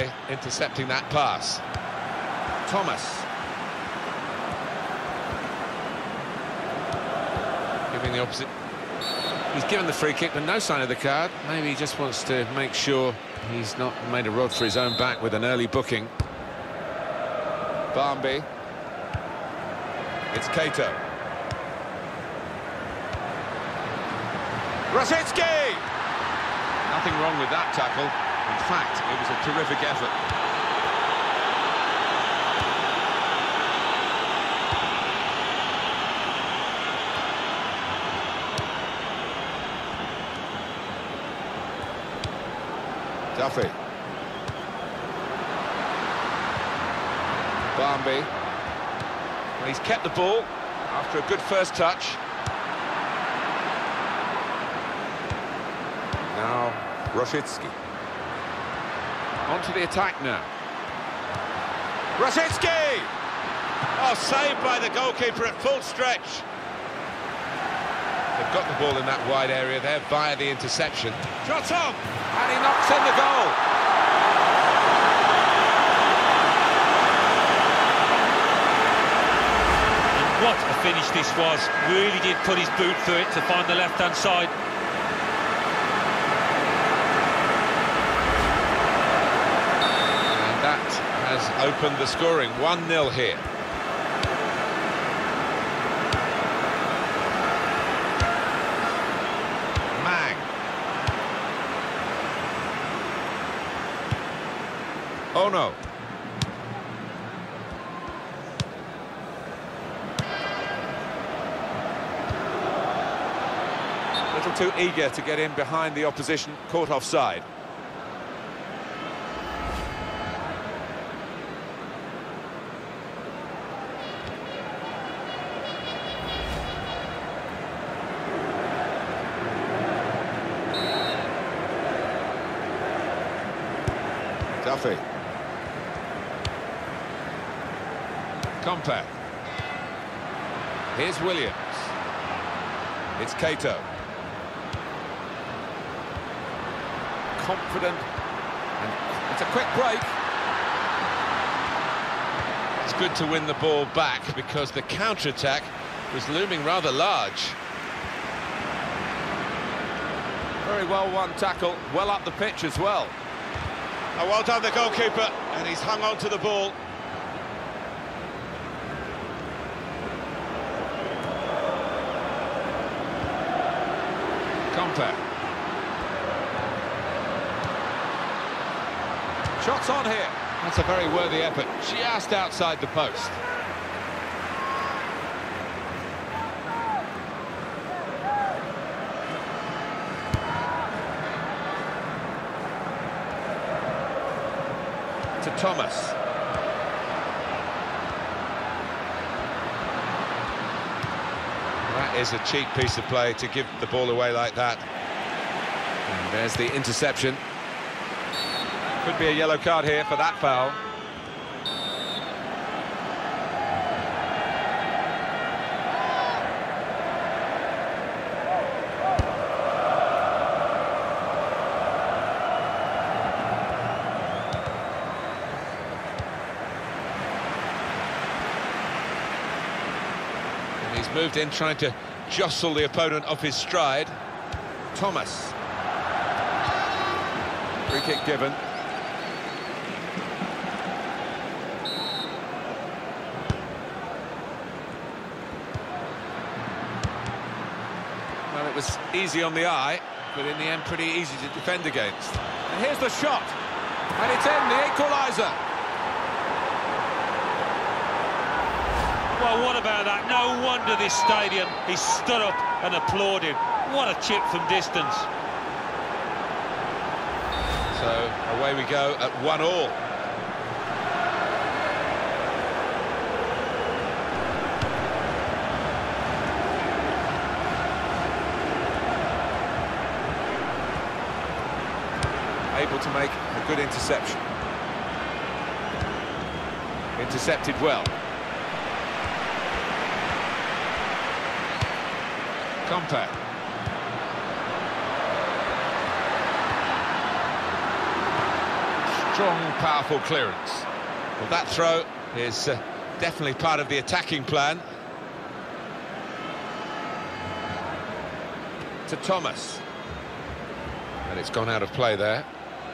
intercepting that pass. Thomas. Giving the opposite. He's given the free kick, but no sign of the card. Maybe he just wants to make sure he's not made a rod for his own back with an early booking. Barmby. It's Kato. Rosicki! Nothing wrong with that tackle. In fact, it was a terrific effort. Duffy. Barmby. Well, he's kept the ball after a good first touch. Now, Rosicki. On to the attack now. Rosicki! Oh, saved by the goalkeeper at full stretch. They've got the ball in that wide area there via the interception. Shot on! And he knocks in the goal. And what a finish this was. Really did put his boot through it to find the left-hand side. And that has opened the scoring. 1-0 here. Oh no. A little too eager to get in behind the opposition, caught offside. Duffy. Compact. Here's Williams. It's Kato. Confident. And it's a quick break. It's good to win the ball back because the counter-attack was looming rather large. Very well won tackle, well up the pitch as well. Oh, well done the goalkeeper, and he's hung on to the ball. Compact. Shots on here. That's a very worthy effort, just outside the post. To Thomas. That is a cheap piece of play to give the ball away like that. And there's the interception. Could be a yellow card here for that foul. He's moved in, trying to jostle the opponent off his stride. Thomas. Free kick given. Well, it was easy on the eye, but in the end pretty easy to defend against. And here's the shot. And it's in, the equaliser. Well, what about that? No wonder this stadium, he stood up and applauded. What a chip from distance. So away we go at 1-1. Able to make a good interception. Intercepted well. Compact. Strong, powerful clearance. Well, that throw is definitely part of the attacking plan. To Thomas. And it's gone out of play there.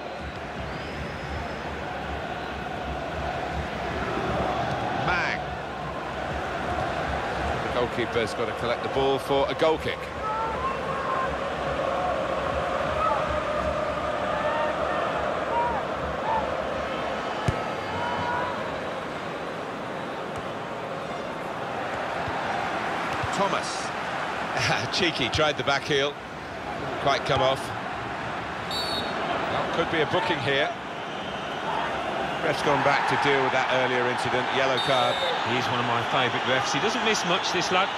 Mang. The goalkeeper's got to collect the ball for a goal kick. Thomas. Cheeky, tried the back heel. Quite come off. Well, could be a booking here. Ref's gone back to deal with that earlier incident. Yellow card. He's one of my favourite refs. He doesn't miss much, this lad.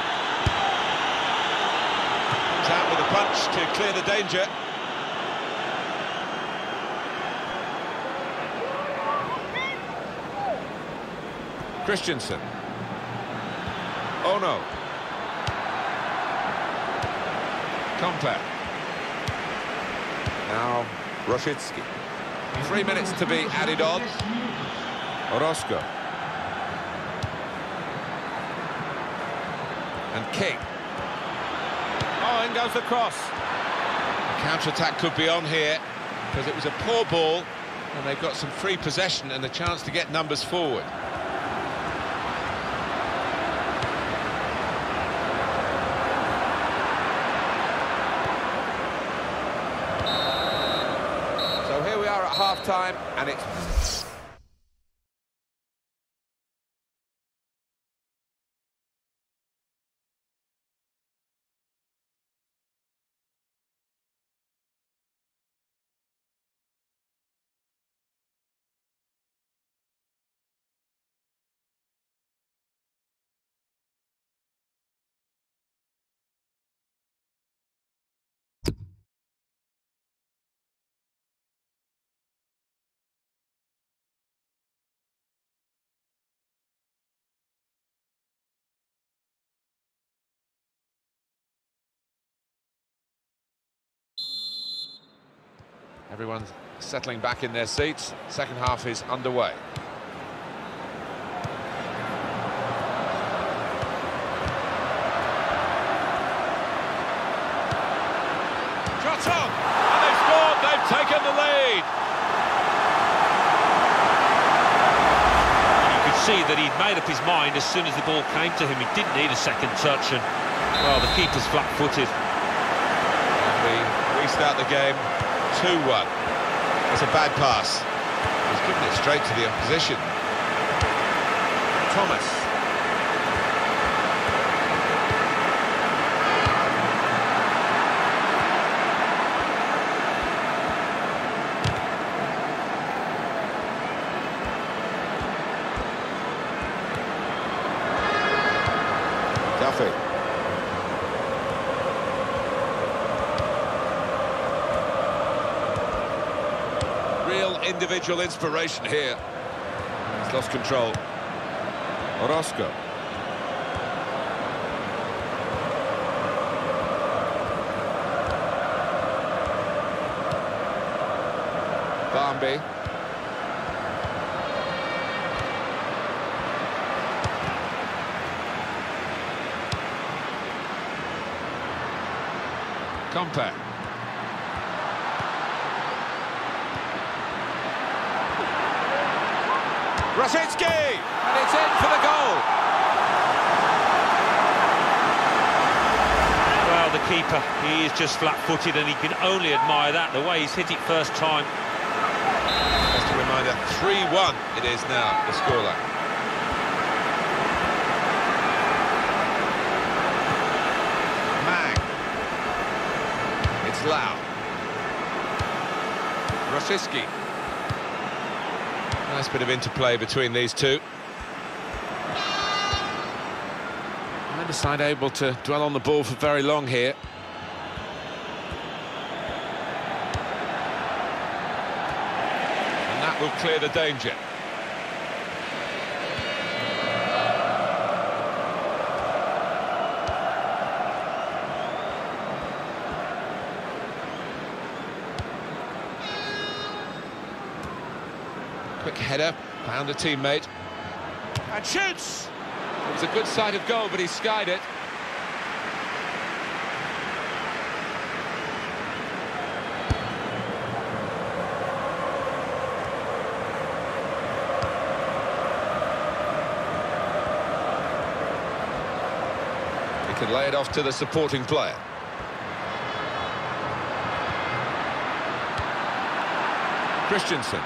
Comes out with a punch to clear the danger. Christensen. Oh no. Compa. Now Rosicki. 3 minutes to be added on. Orozco. And King. Oh, in goes the cross. The counter-attack could be on here, because it was a poor ball, and they've got some free possession and the chance to get numbers forward. Half-time, and it's... Everyone's settling back in their seats. Second half is underway. Shot on! And they've scored! They've taken the lead! You could see that he'd made up his mind as soon as the ball came to him. He didn't need a second touch, and, well, the keeper's flat-footed. We restart the game. 2-1. That's a bad pass. He's given it straight to the opposition. Thomas. Duffy. Individual inspiration here. He's lost control. Orozco. Barmby. Compa. Rosicki! And it's in for the goal! Well, the keeper, he is just flat-footed, and he can only admire that, the way he's hit it first time. Just a reminder, 3-1 it is now, the scoreline. Mang. It's Lau. Rosicki. Nice bit of interplay between these two. Neither side able to dwell on the ball for very long here. And that will clear the danger. Quick header, found a teammate. And shoots! It was a good sight of goal, but he skied it. He can lay it off to the supporting player. Christensen.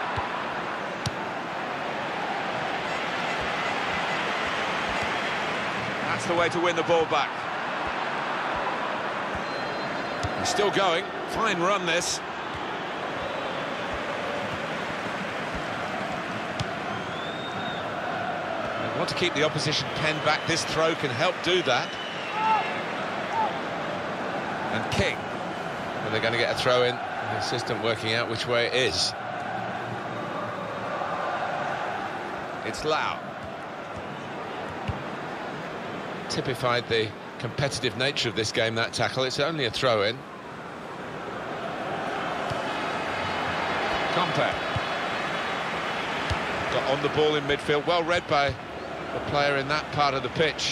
That's the way to win the ball back. He's still going. Fine run, this. They want to keep the opposition penned back. This throw can help do that. And King. And they're going to get a throw in. The assistant working out which way it is. It's Lau. Typified the competitive nature of this game, that tackle. It's only a throw-in. Comper. Got on the ball in midfield. Well read by the player in that part of the pitch.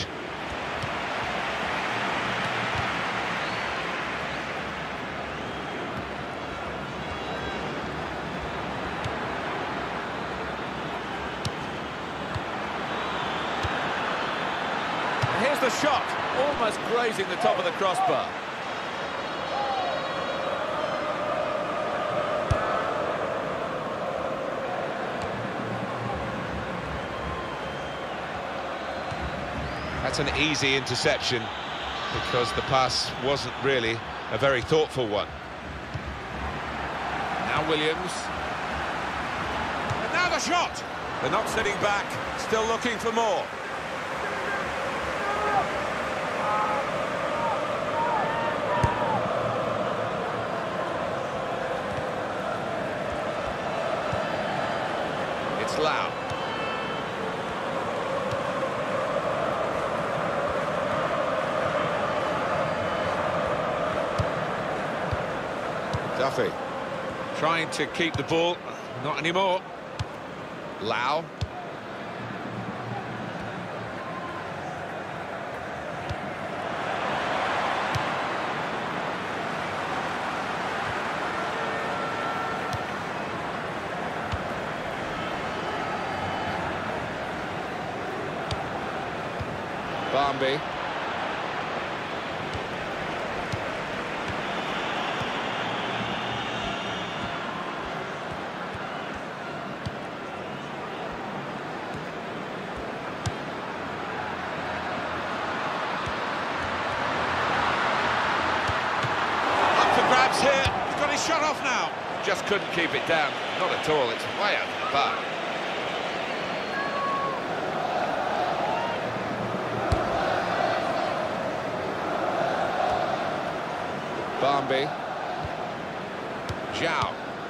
Here's the shot, almost grazing the top of the crossbar. That's an easy interception because the pass wasn't really a very thoughtful one. Now Williams. And now the shot! They're not sitting back, still looking for more. It's Lau. Duffy trying to keep the ball, not anymore. Lau. Barmby. Here, he's got his shot off now. Just couldn't keep it down. Not at all, it's way out of the park. Barmby. Zhao.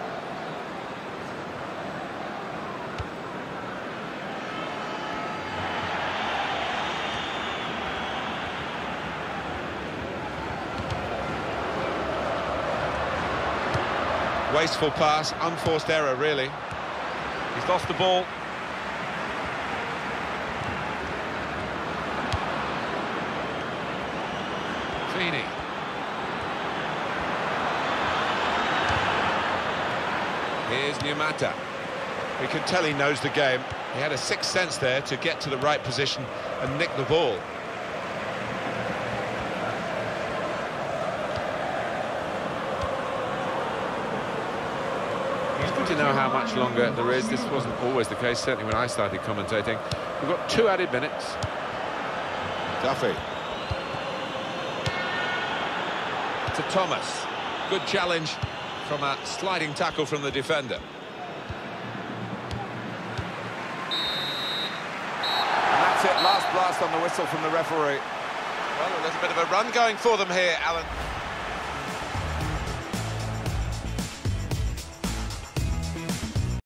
Wasteful pass, unforced error, really. He's lost the ball. Feeney. Here's Numata. We can tell he knows the game. He had a sixth sense there to get to the right position and nick the ball. To know how much longer there is. This wasn't always the case, certainly when I started commentating. We've got 2 added minutes. Duffy. To Thomas. Good challenge from a sliding tackle from the defender. And that's it, last blast on the whistle from the referee. Well, there's a bit of a run going for them here, Alan.